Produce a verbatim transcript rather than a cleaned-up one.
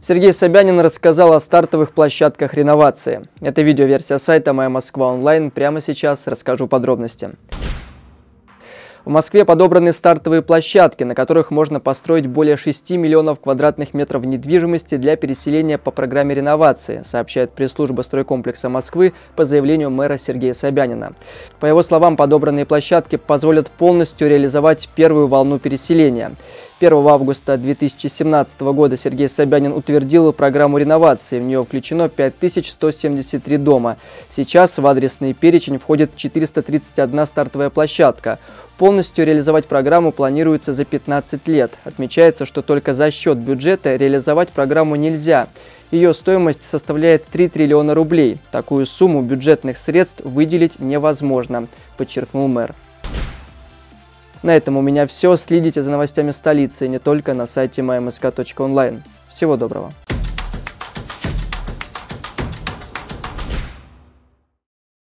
Сергей Собянин рассказал о стартовых площадках реновации. Это видеоверсия сайта «Моя Москва онлайн». Прямо сейчас расскажу подробности. В Москве подобраны стартовые площадки, на которых можно построить более шести миллионов квадратных метров недвижимости для переселения по программе реновации, сообщает пресс-служба стройкомплекса Москвы по заявлению мэра Сергея Собянина. По его словам, подобранные площадки позволят полностью реализовать первую волну переселения. первого августа две тысячи семнадцатого года Сергей Собянин утвердил программу реновации. В нее включено пять тысяч сто семьдесят три дома. Сейчас в адресный перечень входит четыреста тридцать одна стартовая площадка. Полностью реализовать программу планируется за пятнадцать лет. Отмечается, что только за счет бюджета реализовать программу нельзя. Ее стоимость составляет три триллиона рублей. Такую сумму бюджетных средств выделить невозможно, подчеркнул мэр. На этом у меня все. Следите за новостями столицы, не только на сайте моя москва точка онлайн. Всего доброго.